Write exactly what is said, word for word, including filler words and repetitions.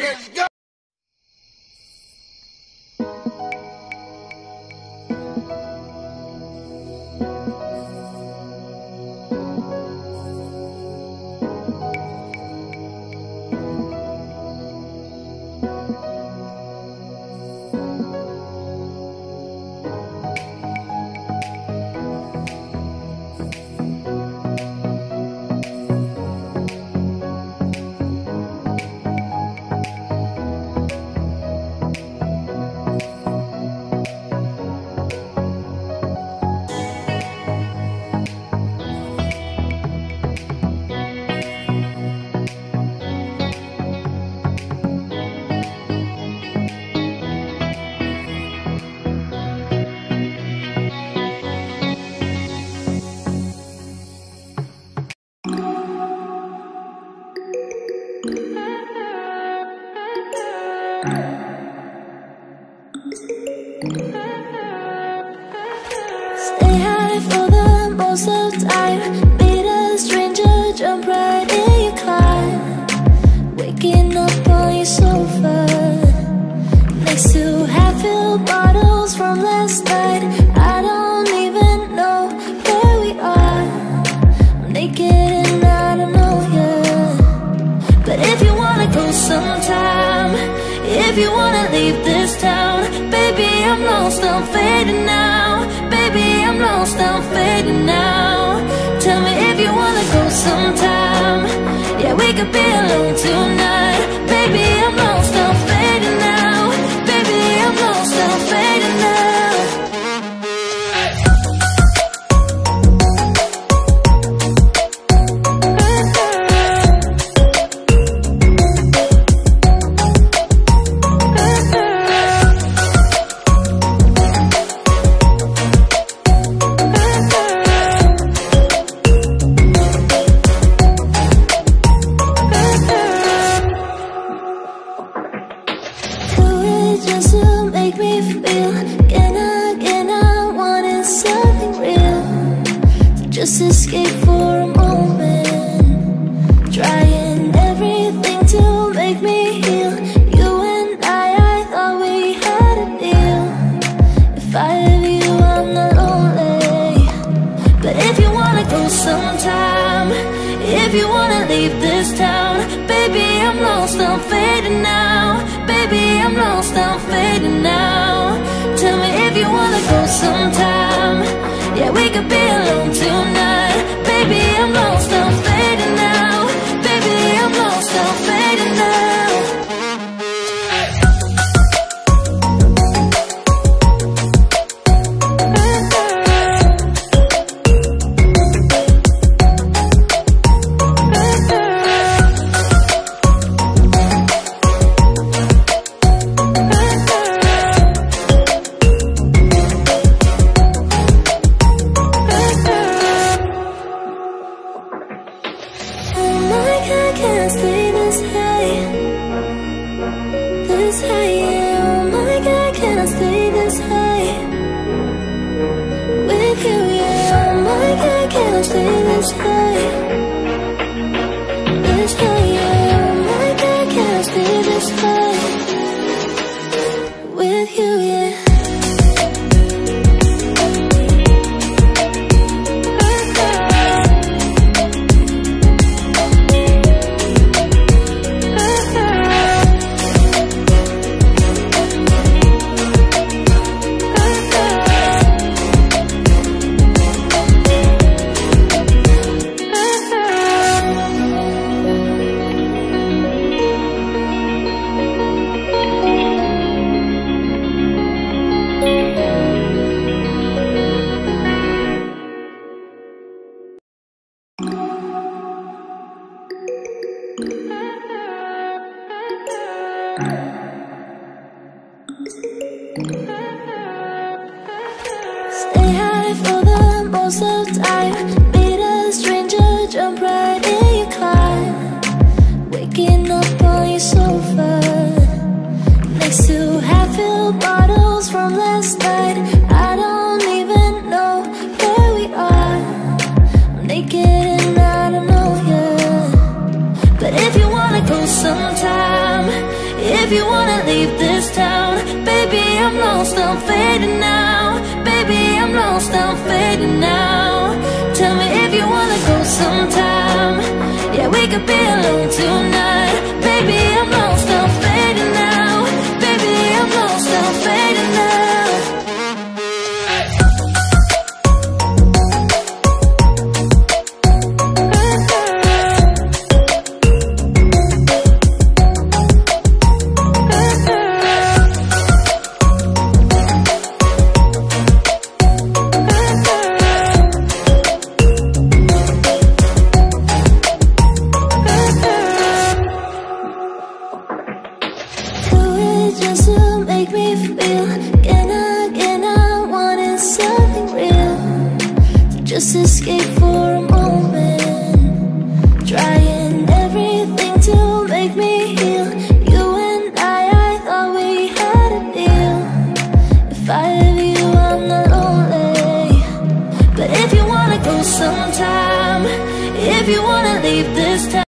Let's go! Stay high for the most of the time. Meet a stranger, jump right in your car. Waking up on your sofa next to half-filled bottles from last night. I don't even know where we are. I'm naked and I don't know you. But if you wanna go sometime, if you wanna leave this town, baby, I'm lost, I'm fading now. Baby, I'm lost, I'm fading now. Tell me if you wanna go sometime. Yeah, we could be alone tonight. Baby, I'm lost, I'm fading now. Baby, I'm lost, I'm fading now. Just to make me feel again, again, I wanted something real to just escape for a moment. Trying everything to make me heal. You and I, I thought we had a deal. If I have you, I'm not lonely. But if you wanna go sometime, if you wanna leave this town, baby, I'm lost, I'm fading now. Baby, I'm lost, I'm fading now. Tell me if you wanna go sometime. Yeah, we could be alone tonight. Baby, I'm lost, I'm fading now. Baby, I'm lost, I'm fading now. Stay high for the most of the time. Meet a stranger, jump right in your car. Waking up on your sofa next to half-filled bottles from last night. I don't even know where we are. I'm naked and I don't know you. But if you wanna go sometime, you wanna leave this town. Baby, I'm lost, I'm fading now. Baby, I'm lost, I'm fading now. Tell me if you wanna go sometime. Yeah, we could be alone tonight. Baby, I'm lost, I'm fading now. Baby, I'm lost, I'm fading now. Just to make me feel again, again, I wanted something real. So just escape for a moment, trying everything to make me heal. You and I, I thought we had a deal. If I have you, I'm not lonely. But if you wanna go sometime, if you wanna leave this town,